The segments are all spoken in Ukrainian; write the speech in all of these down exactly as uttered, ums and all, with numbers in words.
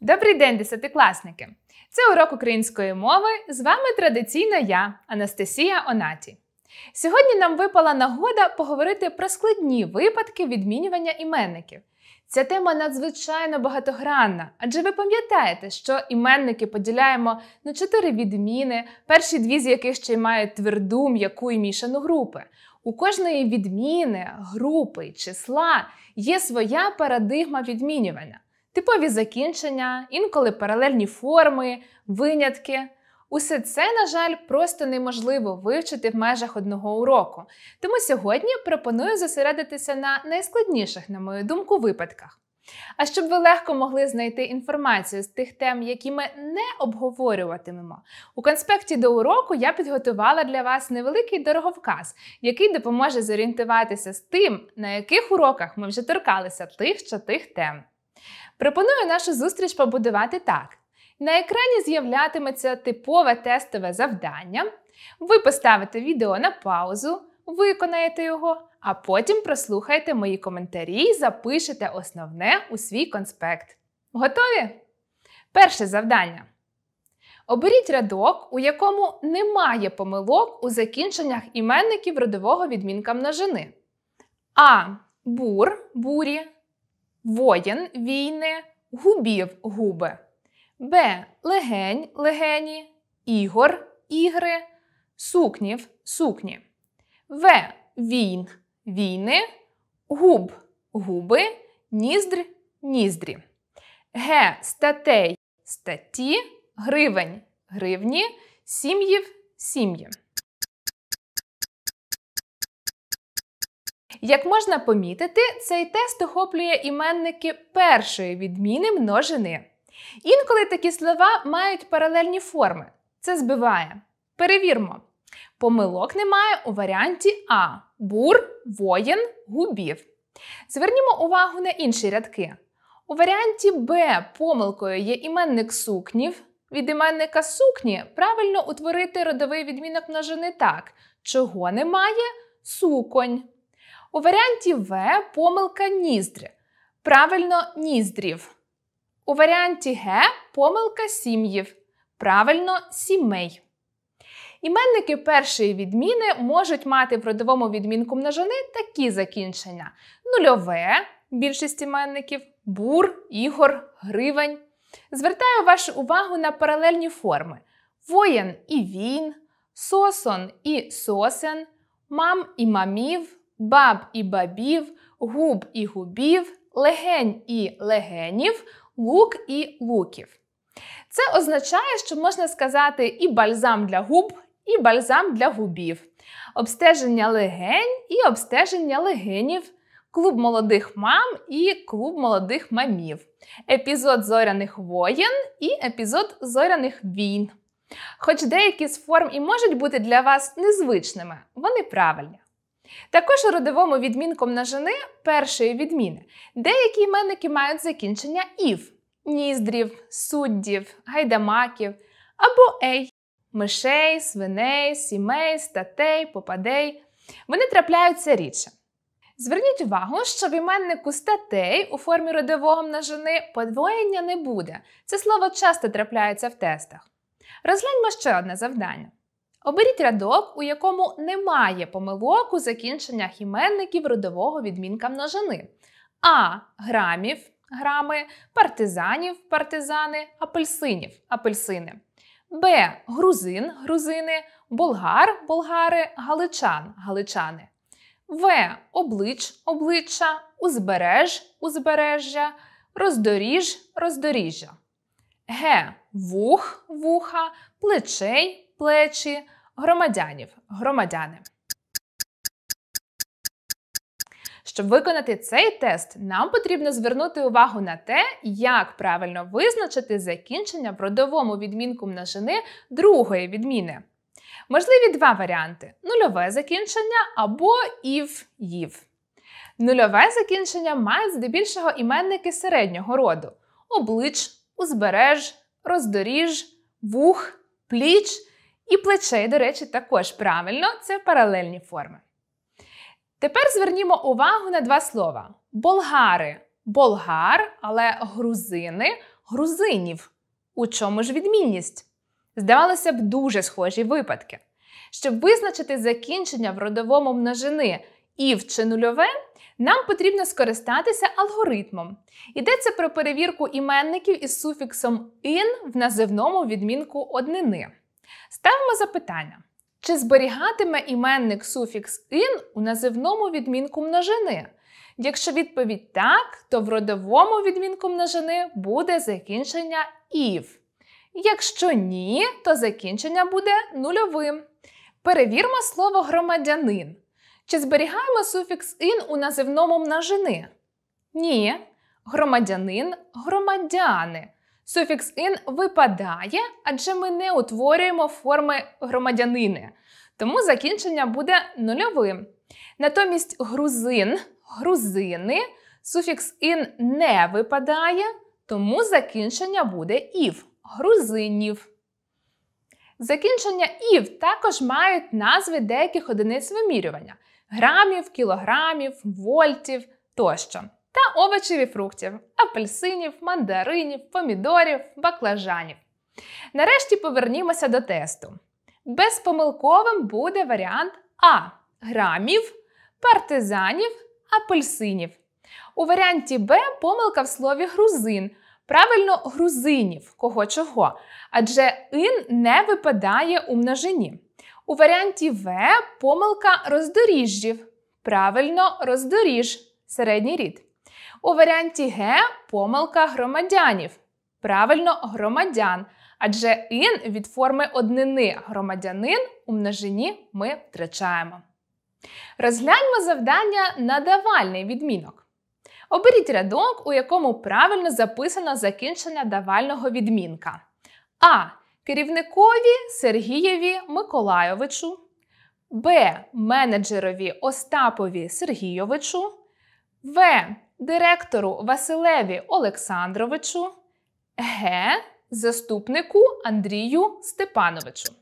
Добрий день, десятикласники! Це урок української мови. З вами традиційно я, Анастасія Онаті. Сьогодні нам випала нагода поговорити про складні випадки відмінювання іменників. Ця тема надзвичайно багатогранна, адже ви пам'ятаєте, що іменники поділяємо на чотири відміни, перші дві з яких ще й мають тверду, м'яку і мішану групи. У кожної відміни, групи й числа є своя парадигма відмінювання. Типові закінчення, інколи паралельні форми, винятки. Усе це, на жаль, просто неможливо вивчити в межах одного уроку. Тому сьогодні пропоную зосередитися на найскладніших, на мою думку, випадках. А щоб ви легко могли знайти інформацію з тих тем, які ми не обговорюватимемо, у конспекті до уроку я підготувала для вас невеликий дороговказ, який допоможе зорієнтуватися з тим, на яких уроках ми вже торкалися тих чи тих тем. Пропоную нашу зустріч побудувати так. На екрані з'являтиметься типове тестове завдання. Ви поставите відео на паузу, виконаєте його, а потім прослухайте мої коментарі і запишете основне у свій конспект. Готові? Перше завдання. Оберіть рядок, у якому немає помилок у закінченнях іменників родового відмінка множини. А. Бур – бурі. Воєн – війни. Губів – губи. Б. Легень – легені. Ігор – ігри. Сукнів – сукні. В. Війн – війни. Губ – губи. Ніздрь – ніздрі. Г. Статей – статті. Гривень – гривні. Сім'їв – сім'ї. Як можна помітити, цей тест охоплює іменники першої відміни множини. Інколи такі слова мають паралельні форми. Це збиває. Перевірмо. Помилок немає у варіанті А – бур, воєн, губів. Звернімо увагу на інші рядки. У варіанті Б помилкою є іменник сукнів. Від іменника сукні правильно утворити родовий відмінок множини так. Чого немає? Суконь. У варіанті В помилка ніздрі. Правильно – ніздрів. У варіанті Г помилка сім'їв. Правильно – сімей. Іменники першої відміни можуть мати в родовому відмінку множини такі закінчення. Нульове – більшість іменників, бур, ігор, гривень. Звертаю вашу увагу на паралельні форми. Воєн і він, сосон і сосен, мам і мамів, баб і бабів, губ і губів, легень і легенів, лук і луків. Це означає, що можна сказати і бальзам для губ, і бальзам для губів, обстеження легень і обстеження легенів, клуб молодих мам і клуб молодих мамів, епізод зоряних воєн і епізод зоряних війн. Хоч деякі з форм і можуть бути для вас незвичними, вони правильні. Також у родовому відмінку множини першої відміни деякі іменники мають закінчення «ів» – ніздрів, суддів, гайдамаків або «ей» – мишей, свиней, сімей, статей, попадей. Вони трапляються рідше. Зверніть увагу, що в іменнику статей у формі родового множини подвоєння не буде. Це слово часто трапляється в тестах. Розгляньмо ще одне завдання. Оберіть рядок, у якому немає помилок у закінченнях іменників родового відмінка множини. А. Грамів – грами, партизанів – партизани, апельсинів – апельсини. Б. Грузин – грузини, болгар – болгари, галичан – галичани. В. Облич – обличчя, узбереж – узбережжя, роздоріж – роздоріжжя. Г. Вух – вуха, плечей – плечі, громадянів – громадяни. Щоб виконати цей тест, нам потрібно звернути увагу на те, як правильно визначити закінчення в родовому відмінку множини другої відміни. Можливі два варіанти – нульове закінчення або ів-їв. Нульове закінчення мають здебільшого іменники середнього роду – облич, узбереж, роздоріж, вух, пліч і плечей, до речі, також правильно – це паралельні форми. Тепер звернімо увагу на два слова. Болгари – болгар, але грузини – грузинів. У чому ж відмінність? Здавалося б, дуже схожі випадки. Щоб визначити закінчення в родовому множини «ів» чи «нульове», нам потрібно скористатися алгоритмом. Йдеться про перевірку іменників із суфіксом «ин» в називному відмінку однини. Ставимо запитання. Чи зберігатиме іменник суфікс «ин» у називному відмінку множини? Якщо відповідь «так», то в родовому відмінку множини буде закінчення «ів». Якщо ні, то закінчення буде нульовим. Перевірмо слово «громадянин». Чи зберігаємо суфікс «ин» у називному множини? Ні. Громадянин – громадяни. Суфікс «ин» випадає, адже ми не утворюємо форми громадянини. Тому закінчення буде нульовим. Натомість грузин – грузини. Суфікс «ин» не випадає, тому закінчення буде «ів» – грузинів. Закінчення «ів» також мають назви деяких одиниць вимірювання – грамів, кілограмів, вольтів тощо. Та овочів і фруктів – апельсинів, мандаринів, помідорів, баклажанів. Нарешті повернімося до тесту. Безпомилковим буде варіант А – грамів, партизанів, апельсинів. У варіанті Б помилка в слові грузин. Правильно, грузинів, кого чого, адже «ин» не випадає у множині. У варіанті В помилка роздоріжжів. Правильно, роздоріж, середній рід. У варіанті Г помилка громадянів. Правильно, громадян, адже «ин» від форми однини громадянин у множині ми втрачаємо. Розгляньмо завдання на давальний відмінок. Оберіть рядок, у якому правильно записано закінчення давального відмінка. А. Керівникові Сергієві Миколайовичу. Б. Менеджерові Остапові Сергійовичу. В. Директору Василеві Олександровичу. Г. Заступнику Андрію Степановичу.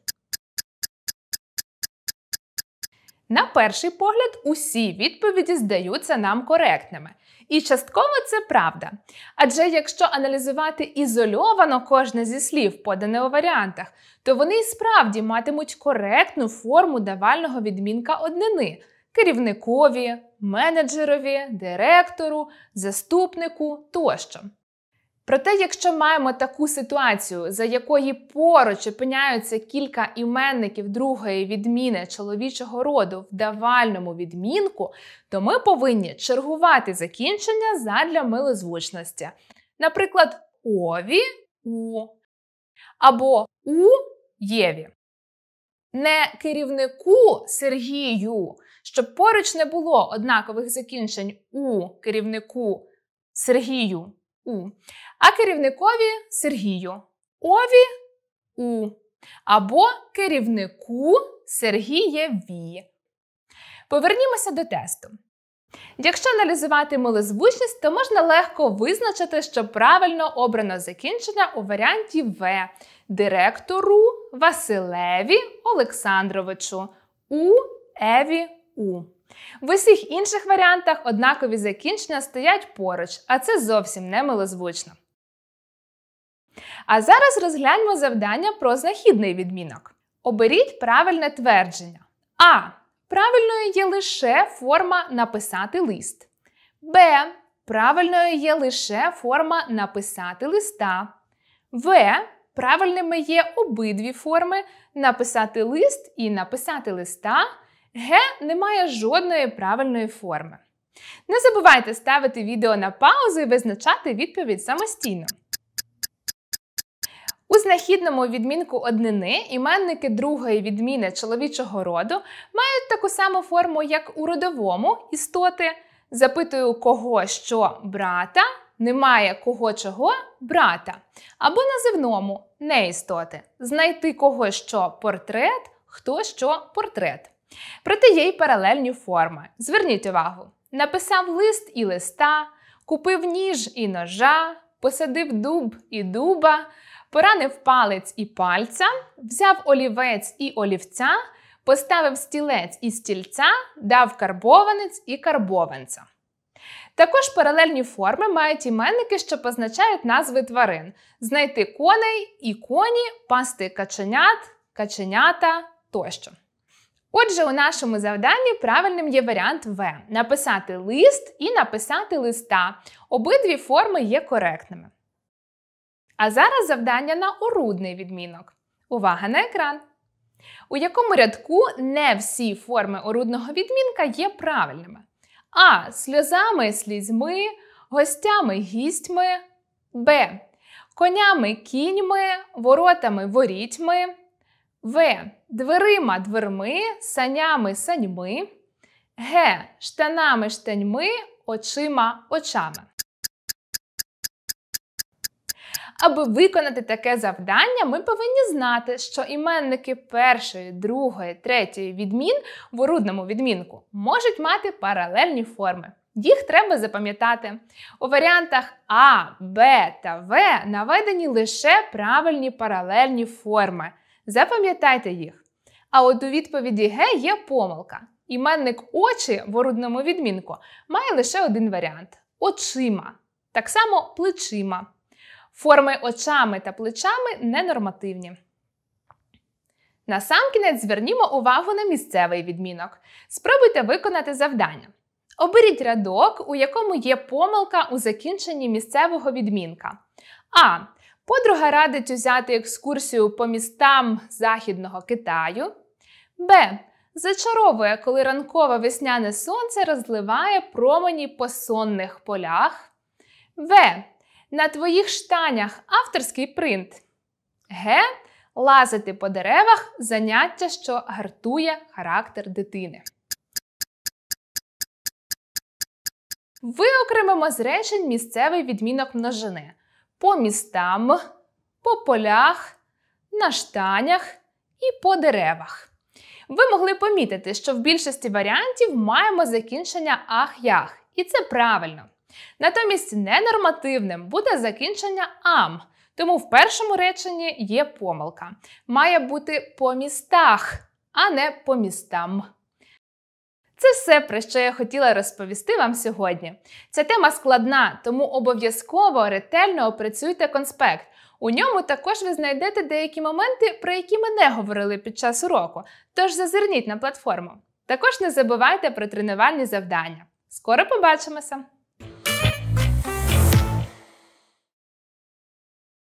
На перший погляд, усі відповіді здаються нам коректними. І частково це правда. Адже якщо аналізувати ізольовано кожне зі слів, подане у варіантах, то вони і справді матимуть коректну форму давального відмінка однини – керівникові, менеджерові, директору, заступнику тощо. Проте, якщо маємо таку ситуацію, за якої поруч опиняються кілька іменників другої відміни чоловічого роду в давальному відмінку, то ми повинні чергувати закінчення задля милозвучності. Наприклад, ові – у, або у – єві. Не керівнику Сергію, щоб поруч не було однакових закінчень у керівнику Сергію, у, а керівникові Сергію, ові – у, або керівнику Сергієві. Повернімося до тесту. Якщо аналізувати милозвучність, то можна легко визначити, що правильно обрано закінчення у варіанті В – директору Василеві Олександровичу, у Еві у. В усіх інших варіантах однакові закінчення стоять поруч, а це зовсім не милозвучно. А зараз розгляньмо завдання про знахідний відмінок. Оберіть правильне твердження. А. Правильною є лише форма «написати лист». Б. Правильною є лише форма «написати листа». В. Правильними є обидві форми «написати лист» і «написати листа». Г. Немає жодної правильної форми. Не забувайте ставити відео на паузу і визначати відповідь самостійно. У знахідному відмінку однини іменники другої відміни чоловічого роду мають таку саму форму, як у родовому істоти. Запитую кого що брата, немає кого чого брата. Або називному не істоти. Знайти кого що портрет, хто що портрет. Проте є й паралельні форми. Зверніть увагу. Написав лист і листа, купив ніж і ножа, посадив дуб і дуба, поранив палець і пальця, взяв олівець і олівця, поставив стілець і стільця, дав карбованець і карбованця. Також паралельні форми мають іменники, що позначають назви тварин. Знайти коней і коні, пасти каченят, каченята тощо. Отже, у нашому завданні правильним є варіант В – написати лист і написати листа. Обидві форми є коректними. А зараз завдання на орудний відмінок. Увага на екран! У якому рядку не всі форми орудного відмінка є правильними? А. Сльозами – слізьми, гостями – гістьми. Б. Конями – кіньми, воротами – ворітьми. В. Дверима – дверми, санями – саньми. Г. Штанами – штаньми, очима – очами. Аби виконати таке завдання, ми повинні знати, що іменники першої, другої, третьої відмін в орудному відмінку можуть мати паралельні форми. Їх треба запам'ятати. У варіантах А, Б та В наведені лише правильні паралельні форми. Запам'ятайте їх. А от у відповіді Г є помилка. Іменник очі в орудному відмінку має лише один варіант – очима. Так само плечима. Форми очами та плечами ненормативні. Насамкінець звернімо увагу на місцевий відмінок. Спробуйте виконати завдання. Оберіть рядок, у якому є помилка у закінченні місцевого відмінка. А. Подруга радить узяти екскурсію по містам Західного Китаю. Б. Зачаровує, коли ранкове весняне сонце розливає промені по сонних полях. В. На твоїх штанях авторський принт. Г. Лазити по деревах – заняття, що гартує характер дитини. Виокремимо з речень місцевий відмінок множини. По містам, по полях, на штанях і по деревах. Ви могли помітити, що в більшості варіантів маємо закінчення ах-ях. І це правильно. Натомість ненормативним буде закінчення ам, тому в першому реченні є помилка. Має бути по містах, а не по містам. Це все, про що я хотіла розповісти вам сьогодні. Ця тема складна, тому обов'язково ретельно опрацюйте конспект. У ньому також ви знайдете деякі моменти, про які ми не говорили під час уроку, тож зазирніть на платформу. Також не забувайте про тренувальні завдання. Скоро побачимося!